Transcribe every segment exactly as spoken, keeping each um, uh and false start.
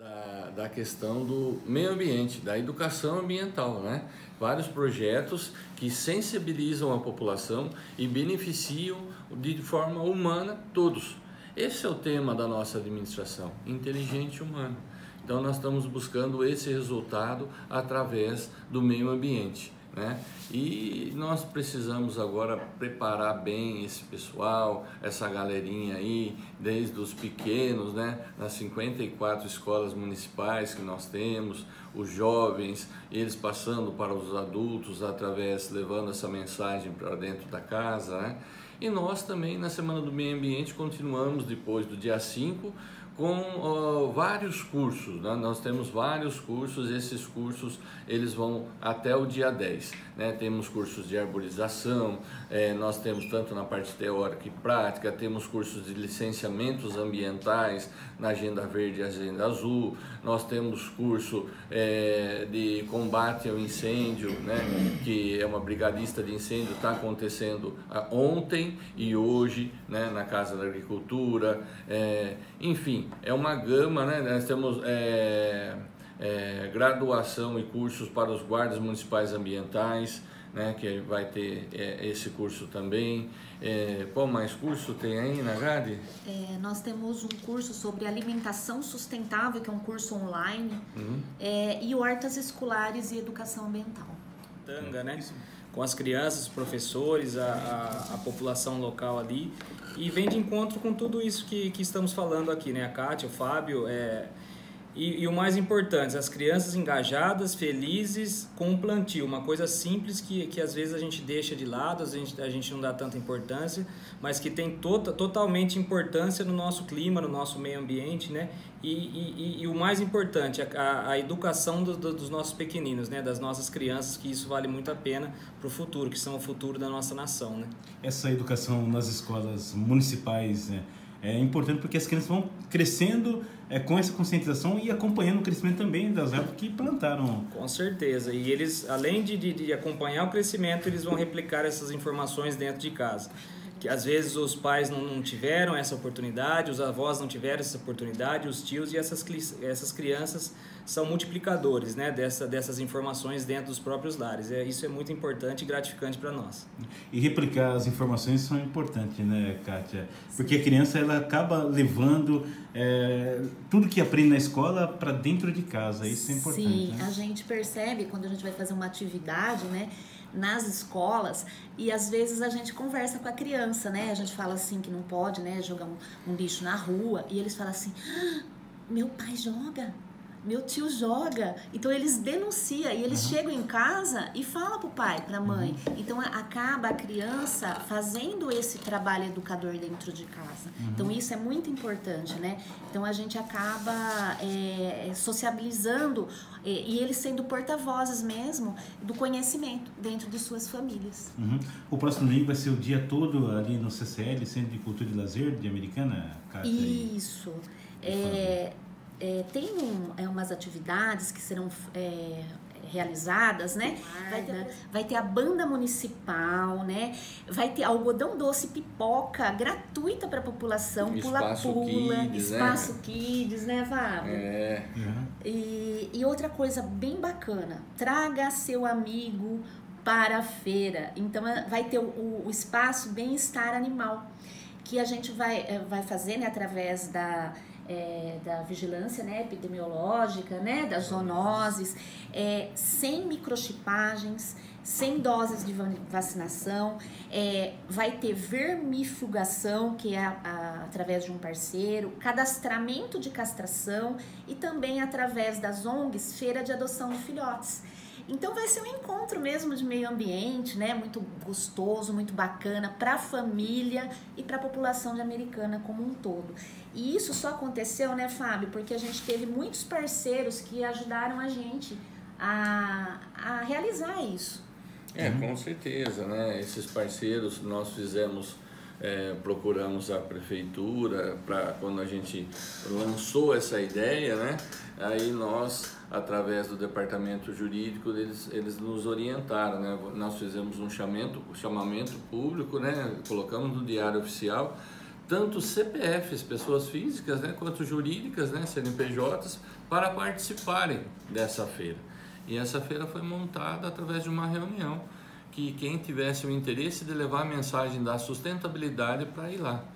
Da, da questão do meio ambiente, da educação ambiental, né? Vários projetos que sensibilizam a população e beneficiam de forma humana todos. Esse é o tema da nossa administração, inteligente humano. Então nós estamos buscando esse resultado através do meio ambiente, né? E nós precisamos agora preparar bem esse pessoal, essa galerinha aí, desde os pequenos, né? Nas cinquenta e quatro escolas municipais que nós temos, os jovens, eles passando para os adultos através, levando essa mensagem para dentro da casa, né? E nós também na Semana do Meio Ambiente continuamos depois do dia cinco com uh, vários cursos, né? Nós temos vários cursos, esses cursos eles vão até o dia dez, né? Temos cursos de arborização, eh, nós temos tanto na parte teórica e prática, temos cursos de licenciamentos ambientais na Agenda Verde e Agenda Azul, nós temos curso eh, de combate ao incêndio, né? Que é uma brigadista de incêndio, está acontecendo uh, ontem e hoje, né? Na Casa da Agricultura, eh, enfim, é uma gama, né? Nós temos é, é, graduação e cursos para os guardas municipais ambientais, né? Que vai ter é, esse curso também. É, qual mais curso tem aí na grade? É, nós temos um curso sobre alimentação sustentável, que é um curso online, uhum. é, e hortas escolares e educação ambiental. Tanga, né? Com as crianças, os professores, a, a, a população local ali, e vem de encontro com tudo isso que, que estamos falando aqui, né? A Kátia, o Fábio, é, e, e o mais importante, as crianças engajadas, felizes com o plantio, uma coisa simples que, que às vezes a gente deixa de lado, a gente, a gente não dá tanta importância, mas que tem tota, totalmente importância no nosso clima, no nosso meio ambiente, né? E, e, e o mais importante, a, a educação do, do, dos nossos pequeninos, né? Das nossas crianças, que isso vale muito a pena para o futuro, que são o futuro da nossa nação, né? Essa educação nas escolas municipais, né, é importante porque as crianças vão crescendo é, com essa conscientização e acompanhando o crescimento também das árvores que plantaram. Com certeza, e eles, além de, de, de acompanhar o crescimento, eles vão replicar essas informações dentro de casa. Que às vezes os pais não, não tiveram essa oportunidade, os avós não tiveram essa oportunidade, os tios, e essas, essas crianças são multiplicadores, né, dessa, dessas informações dentro dos próprios lares. É, isso é muito importante e gratificante para nós. E replicar as informações são importantes, né, Kátia? Porque a criança ela acaba levando é, tudo que aprende na escola para dentro de casa. Isso é importante. Sim, né? A gente percebe quando a gente vai fazer uma atividade, né, nas escolas, e às vezes a gente conversa com a criança, né? A gente fala assim que não pode, né, jogar um, um lixo na rua, e eles falam assim: ah, meu pai joga, meu tio joga. Então eles denunciam e eles uhum. chegam em casa e falam pro pai, pra mãe. Uhum. Então acaba a criança fazendo esse trabalho educador dentro de casa. Uhum. Então isso é muito importante, né? Então a gente acaba é, sociabilizando é, e eles sendo porta-vozes mesmo do conhecimento dentro de suas famílias. Uhum. O próximo domingo vai ser o dia todo ali no C C L, Centro de Cultura e Lazer de Americana, Kátia? Isso. É, É, tem um, é, umas atividades que serão é, realizadas, né? Vai ter, vai ter a banda municipal, né? Vai ter algodão doce, pipoca gratuita para a população, pula-pula, espaço kids, né, Fábio? É. Uhum. E, e outra coisa bem bacana, traga seu amigo para a feira. Então vai ter o, o espaço bem-estar animal, que a gente vai, vai fazer, né, através da É, da vigilância, né, epidemiológica, né, das zoonoses, é, sem microchipagens, sem doses de vacinação, é, vai ter vermifugação, que é a, a, através de um parceiro, cadastramento de castração e também através das O N Gs, feira de adoção de filhotes. Então vai ser um encontro mesmo de meio ambiente, né? Muito gostoso, muito bacana para a família e para a população de Americana como um todo. E isso só aconteceu, né, Fábio? Porque a gente teve muitos parceiros que ajudaram a gente a, a realizar isso. É, com certeza, né? Esses parceiros nós fizemos, é, procuramos a prefeitura para quando a gente lançou essa ideia, né? Aí nós, através do departamento jurídico, eles, eles nos orientaram, né? Nós fizemos um chamamento, chamamento público, né? Colocamos no Diário Oficial tanto C P Fs, pessoas físicas, né, quanto jurídicas, né, C N P Js, para participarem dessa feira. E essa feira foi montada através de uma reunião, que quem tivesse o interesse de levar a mensagem da sustentabilidade para ir lá.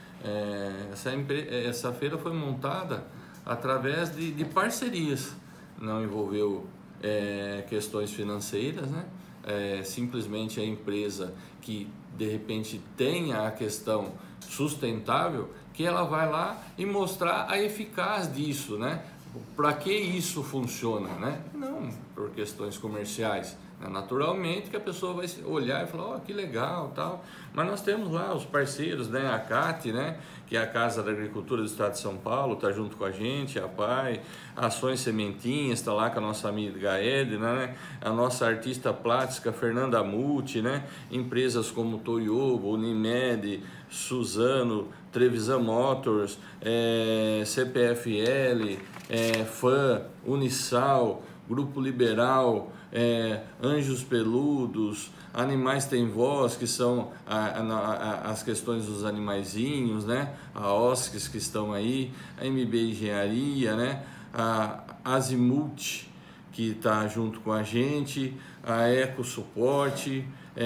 É, essa, essa feira foi montada através de, de parcerias, não envolveu é, questões financeiras, né? É, simplesmente a empresa que de repente tenha a questão sustentável, que ela vai lá e mostrar a eficácia disso, né? Para que isso funciona, né? Não por questões comerciais. Naturalmente que a pessoa vai olhar e falar, ó, oh, que legal, tal. Mas nós temos lá os parceiros, né? A C A T, né? Que é a Casa da Agricultura do Estado de São Paulo, está junto com a gente, a P A I, Ações Sementinhas, está lá com a nossa amiga Edna, né? A nossa artista plástica Fernanda Muti, né? Empresas como Toyobo, Unimed, Suzano, Trevisan Motors, é, C P F L, é, F A M, Unisal, Grupo Liberal, é, Anjos Peludos, Animais Tem Voz, que são a, a, a, as questões dos animaizinhos, né? A O S C S que estão aí, a M B Engenharia, né? A Azimut, que está junto com a gente, a Eco Suporte,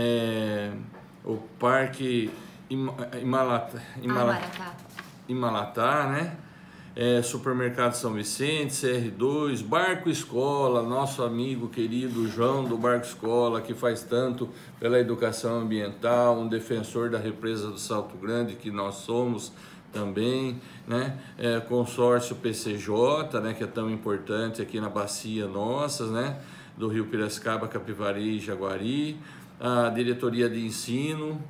é, o Parque Imalatá, Imalatá, Imalatá, né? É, Supermercado São Vicente, C R dois, Barco Escola, nosso amigo querido João do Barco Escola, que faz tanto pela educação ambiental, um defensor da represa do Salto Grande, que nós somos também, né? É, consórcio P C J, né? Que é tão importante aqui na bacia nossas, né? Do Rio Piracicaba, Capivari e Jaguari, a diretoria de ensino,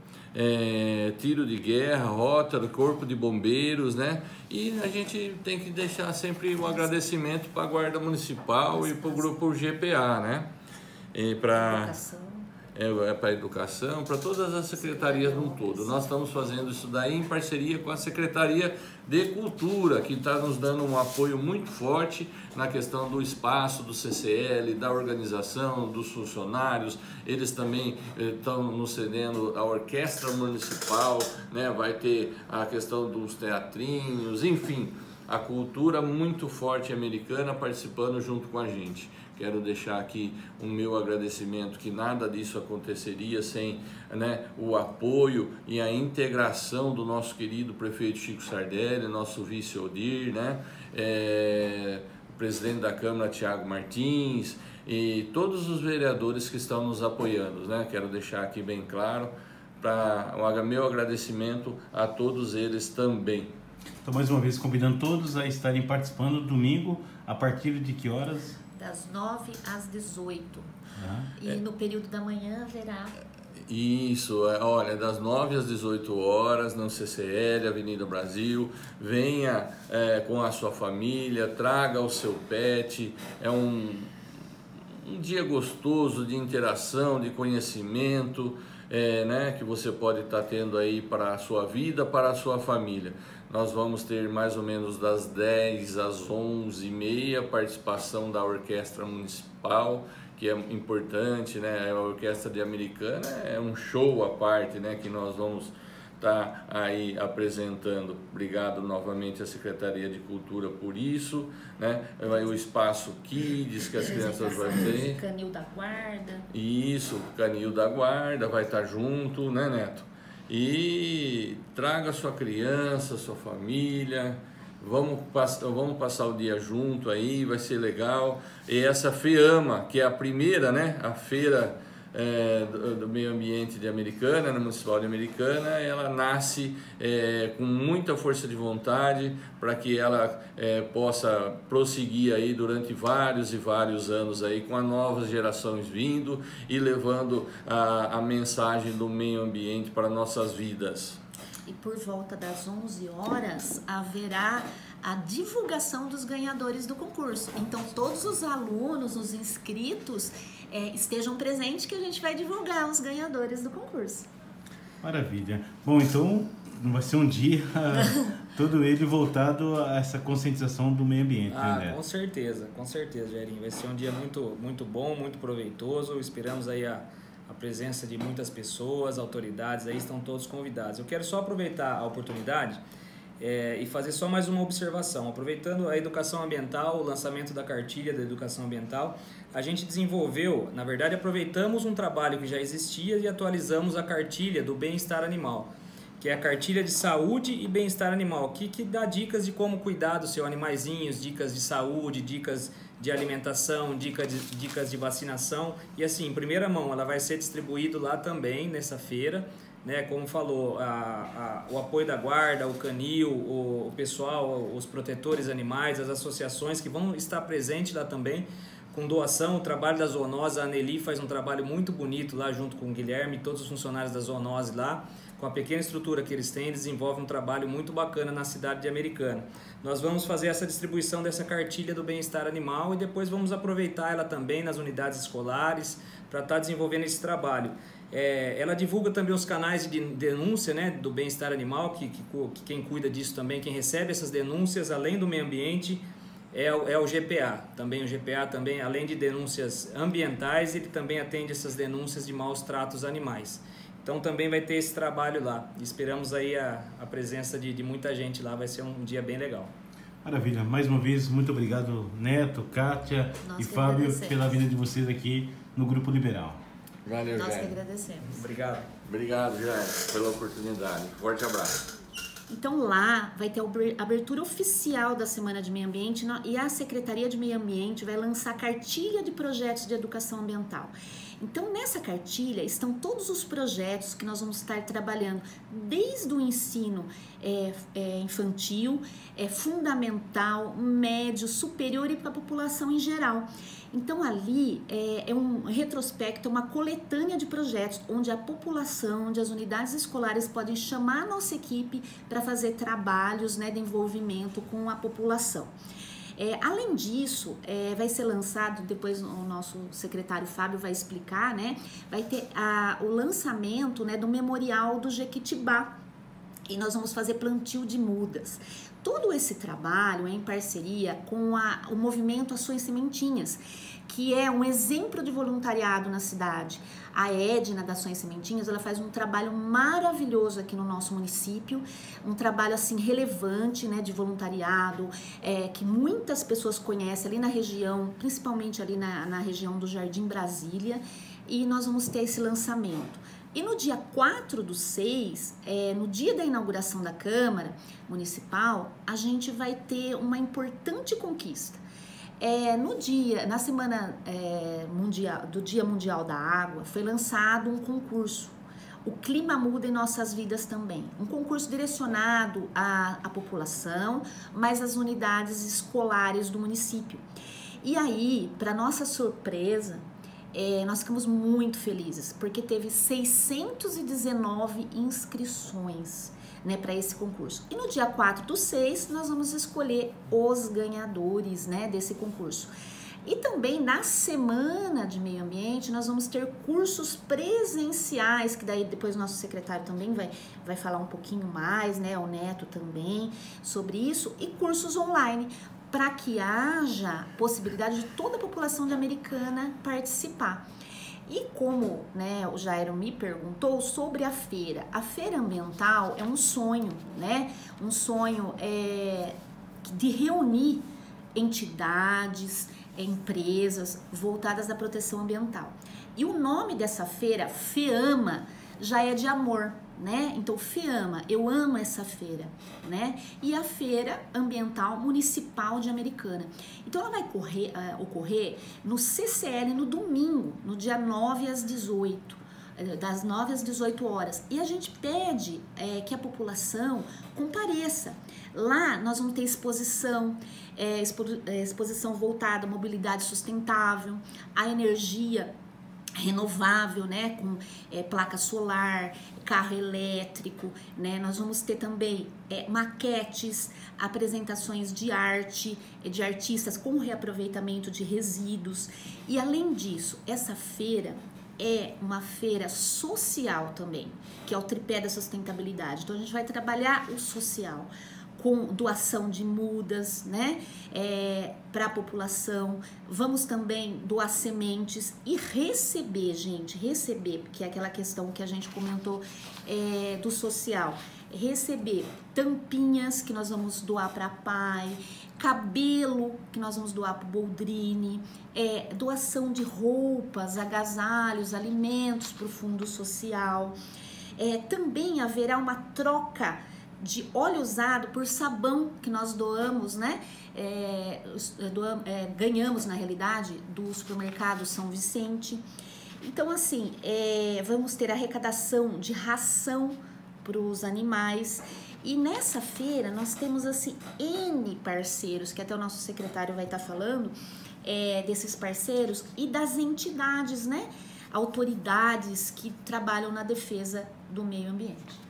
É, tiro de guerra, rota do Corpo de Bombeiros, né? E a gente tem que deixar sempre um agradecimento para a Guarda Municipal e para o Grupo G P A, né? E para é, é para a educação, para todas as secretarias no todo. Nós estamos fazendo isso daí em parceria com a Secretaria de Cultura, que está nos dando um apoio muito forte na questão do espaço, do C C L, da organização, dos funcionários. Eles também estão nos cedendo a orquestra municipal, né? Vai ter a questão dos teatrinhos, enfim, a cultura muito forte americana participando junto com a gente. Quero deixar aqui o meu agradecimento, que nada disso aconteceria sem, né, o apoio e a integração do nosso querido prefeito Chico Sardelli, nosso vice Odir, né, é, o presidente da Câmara Tiago Martins e todos os vereadores que estão nos apoiando, né? Quero deixar aqui bem claro para o meu agradecimento a todos eles também. Então, mais uma vez, convidando todos a estarem participando domingo, a partir de que horas? Das nove às dezoito. Ah, e é. no período da manhã haverá... Isso, olha, das nove às dezoito horas, no C C L, Avenida Brasil. Venha é, com a sua família, traga o seu pet. É um, um dia gostoso de interação, de conhecimento, é, né, que você pode estar tendo aí para a sua vida, para a sua família. Nós vamos ter mais ou menos das dez às onze e meia participação da Orquestra Municipal, que é importante, né? A Orquestra de Americana é um show à parte, né? Que nós vamos estar aí apresentando. Obrigado novamente à Secretaria de Cultura por isso, né? O Espaço Kids, que as crianças vão ter. Canil da Guarda. Isso, o Canil da Guarda vai estar junto, né, Neto? E traga sua criança, sua família, vamos, pass vamos passar o dia junto aí, vai ser legal. E essa FEAMA, que é a primeira, né, a feira é, do, do meio ambiente de Americana, na Municipal de Americana, ela nasce é, com muita força de vontade para que ela é, possa prosseguir aí durante vários e vários anos aí, com as novas gerações vindo e levando a, a mensagem do meio ambiente para nossas vidas. E por volta das onze horas haverá a divulgação dos ganhadores do concurso. Então todos os alunos, os inscritos, é, estejam presentes, que a gente vai divulgar os ganhadores do concurso. Maravilha. Bom, então vai ser um dia todo ele voltado a essa conscientização do meio ambiente, ah, né? Com certeza, com certeza, Jairinho. Vai ser um dia muito, muito bom, muito proveitoso. Esperamos aí a, a presença de muitas pessoas, autoridades, aí estão todos convidados. Eu quero só aproveitar a oportunidade é, e fazer só mais uma observação. Aproveitando a educação ambiental, o lançamento da cartilha da educação ambiental, a gente desenvolveu, na verdade aproveitamos um trabalho que já existia e atualizamos a cartilha do bem-estar animal, que é a cartilha de saúde e bem-estar animal, que, que dá dicas de como cuidar dos seus animaizinhos, dicas de saúde, dicas de alimentação, dicas de, dicas de vacinação. E assim, em primeira mão, ela vai ser distribuído lá também, nessa feira, né? Como falou, a, a, o apoio da guarda, o canil, o, o pessoal, os protetores animais, as associações que vão estar presentes lá também, com doação. O trabalho da zoonose, a Anneli faz um trabalho muito bonito lá junto com o Guilherme, todos os funcionários da zoonose lá, com a pequena estrutura que eles têm, desenvolve um trabalho muito bacana na cidade de Americana. Nós vamos fazer essa distribuição dessa cartilha do bem-estar animal e depois vamos aproveitar ela também nas unidades escolares para estar desenvolvendo esse trabalho. É, ela divulga também os canais de denúncia, né, do bem-estar animal, que, que, que quem cuida disso também, quem recebe essas denúncias, além do meio ambiente, é o, é o G P A. Também o G P A, também, além de denúncias ambientais, ele também atende essas denúncias de maus tratos animais. Então também vai ter esse trabalho lá. Esperamos aí a, a presença de, de muita gente lá, vai ser um dia bem legal. Maravilha. Mais uma vez, muito obrigado, Neto, Kátia Nós e Fábio, pela vinda de vocês aqui no Grupo Liberal. Valeu, Nós Jair. que agradecemos. Obrigado. Obrigado, Jair, pela oportunidade. Forte abraço. Então lá vai ter a abertura oficial da Semana de Meio Ambiente e a Secretaria de Meio Ambiente vai lançar a cartilha de projetos de educação ambiental. Então nessa cartilha estão todos os projetos que nós vamos estar trabalhando, desde o ensino é, é, infantil, é, fundamental, médio, superior e para a população em geral. Então ali é, é um retrospecto, uma coletânea de projetos onde a população, onde as unidades escolares podem chamar a nossa equipe para fazer trabalhos, né, de envolvimento com a população. É, além disso, é, vai ser lançado, depois o nosso secretário Fábio vai explicar, né, vai ter a, o lançamento, né, do Memorial do Jequitibá, e nós vamos fazer plantio de mudas. Todo esse trabalho é em parceria com a, o movimento Ações Sementinhas, que é um exemplo de voluntariado na cidade. A Edna da Ações Sementinhas, ela faz um trabalho maravilhoso aqui no nosso município, um trabalho assim relevante, né, de voluntariado, é, que muitas pessoas conhecem ali na região, principalmente ali na, na região do Jardim Brasília, e nós vamos ter esse lançamento. E no dia quatro do seis, é, no dia da inauguração da Câmara Municipal, a gente vai ter uma importante conquista. É, no dia, na semana é, mundial, do Dia Mundial da Água, foi lançado um concurso, O Clima Muda em Nossas Vidas Também. Um concurso direcionado à, à população, mas às unidades escolares do município. E aí, para nossa surpresa, É, nós ficamos muito felizes, porque teve seiscentas e dezenove inscrições, né, para esse concurso. E no dia quatro do seis, nós vamos escolher os ganhadores, né, desse concurso. E também na Semana de Meio Ambiente, nós vamos ter cursos presenciais, que daí depois o nosso secretário também vai, vai falar um pouquinho mais, né, o Neto também, sobre isso, e cursos online, para que haja possibilidade de toda a população de Americana participar. E como, né, o Jairo me perguntou sobre a feira, a feira ambiental é um sonho, né, um sonho é, de reunir entidades, empresas voltadas à proteção ambiental. E o nome dessa feira, FEAMA, já é de amor, né? Então, FEAMA, eu amo essa feira, né? E a Feira Ambiental Municipal de Americana. Então, ela vai correr, uh, ocorrer no C C L no domingo, no dia nove às dezoito, das nove às dezoito horas. E a gente pede é, que a população compareça. Lá nós vamos ter exposição, é, expo, é, exposição voltada à mobilidade sustentável, à energia renovável, né, com é, placa solar, carro elétrico, né, nós vamos ter também é, maquetes, apresentações de arte, de artistas com reaproveitamento de resíduos, e além disso, essa feira é uma feira social também, que é o tripé da sustentabilidade. Então a gente vai trabalhar o social, com doação de mudas, né, é, para a população. Vamos também doar sementes e receber, gente, receber, porque é aquela questão que a gente comentou é, do social, receber tampinhas que nós vamos doar para a P A I, cabelo que nós vamos doar para o Boldrini, é, doação de roupas, agasalhos, alimentos para o Fundo Social. É, também haverá uma troca de óleo usado por sabão que nós doamos, né? É, doam, é, ganhamos, na realidade, do supermercado São Vicente. Então, assim, é, vamos ter arrecadação de ração para os animais. E nessa feira nós temos, assim, N parceiros, que até o nosso secretário vai estar falando, é, desses parceiros e das entidades, né? Autoridades que trabalham na defesa do meio ambiente.